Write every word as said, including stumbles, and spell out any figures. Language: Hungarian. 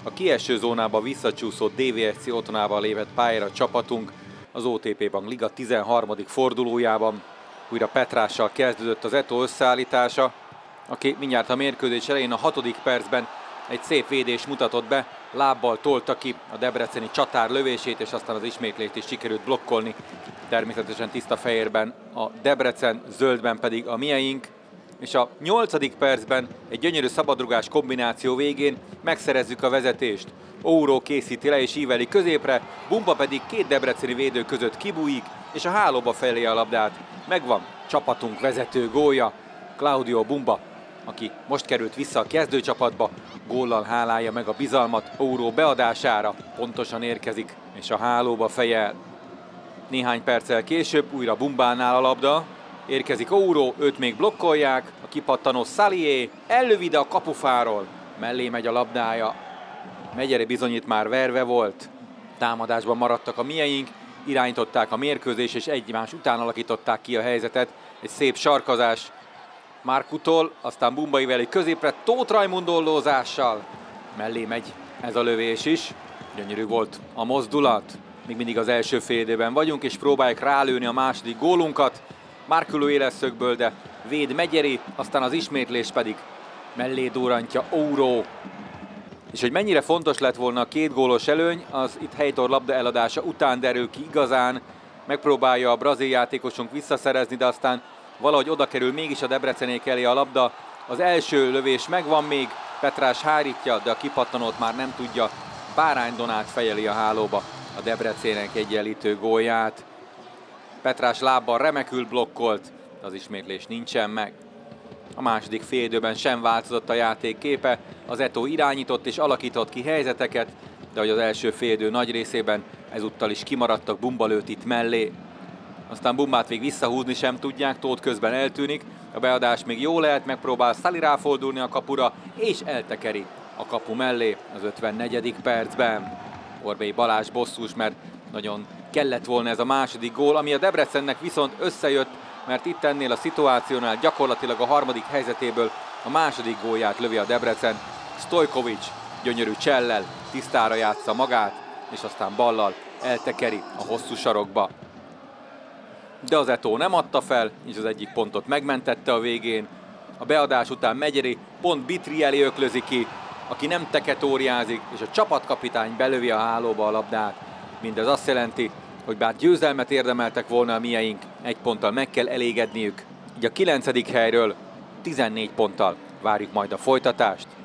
A kieső zónába visszacsúszott dé vé es cé otthonában lépett pályára a csapatunk az o té pé Bank Liga tizenharmadik fordulójában. Újra Petrással kezdődött az Eto összeállítása, aki mindjárt a mérkőzés elején a hatodik percben egy szép védést mutatott be, lábbal tolta ki a debreceni csatár lövését, és aztán az ismétlést is sikerült blokkolni. Természetesen tiszta fehérben a Debrecen, zöldben pedig a mieink. És a nyolcadik percben egy gyönyörű szabadrugás kombináció végén megszerezzük a vezetést. Ouro készíti le és íveli középre, Bumba pedig két debreceni védő között kibújik, és a hálóba felé a labdát. Megvan csapatunk vezető gólja, Claudio Bumba, aki most került vissza a kezdőcsapatba, góllal hálálja meg a bizalmat Ouro beadására, pontosan érkezik, és a hálóba fejel. Néhány perccel később újra Bumbánál a labda, érkezik Ouro, őt még blokkolják, a kipattanó Salié ellövi, de a kapufáról, mellé megy a labdája. Megyeri bizonyít már verve volt, támadásban maradtak a mieink, irányították a mérkőzést, és egymás után alakították ki a helyzetet. Egy szép sarkazás Márkutól, aztán Bumba íveli középre, Tóth Rajmundollózással. Mellé megy ez a lövés is, gyönyörű volt a mozdulat. Még mindig az első fél időben vagyunk, és próbálják rálőni a második gólunkat. Márkuló éleszögből, de véd Megyeri, aztán az ismétlés pedig mellé durrantja Ouro. És hogy mennyire fontos lett volna a két gólos előny, az itt Heitor labda eladása után derül ki igazán. Megpróbálja a brazil játékosunk visszaszerezni, de aztán valahogy oda kerül mégis a debreceniek elé a labda. Az első lövés megvan még, Petrás hárítja, de a kipattanót már nem tudja. Bárány Donát fejeli a hálóba a Debrecenek egyenlítő gólját. Petrás lábbal remekül blokkolt, de az ismétlés nincsen meg. A második félidőben sem változott a játék képe, az Eto irányított és alakított ki helyzeteket, de hogy az első félidő nagy részében ezúttal is kimaradtak, Bumba lőtt itt mellé. Aztán Bumbát még visszahúzni sem tudják, Tóth közben eltűnik, a beadás még jó lehet, megpróbál Szali ráfordulni a kapura, és eltekeri a kapu mellé az ötvennegyedik percben. Orbély Balázs bosszús, mert nagyon kellett volna ez a második gól, ami a Debrecennek viszont összejött, mert itt ennél a szituációnál gyakorlatilag a harmadik helyzetéből a második gólját lövi a Debrecen. Stojkovic gyönyörű csellel tisztára játsza magát, és aztán ballal eltekeri a hosszú sarokba. De az Eto nem adta fel, és az egyik pontot megmentette a végén. A beadás után Megyeri pont Bitri elé öklözi ki, aki nem teketóriázik, és a csapatkapitány belövi a hálóba a labdát. Mindez azt jelenti, hogy bár győzelmet érdemeltek volna a mieink, egy ponttal meg kell elégedniük. Így a kilencedik helyről tizennégy ponttal várjuk majd a folytatást.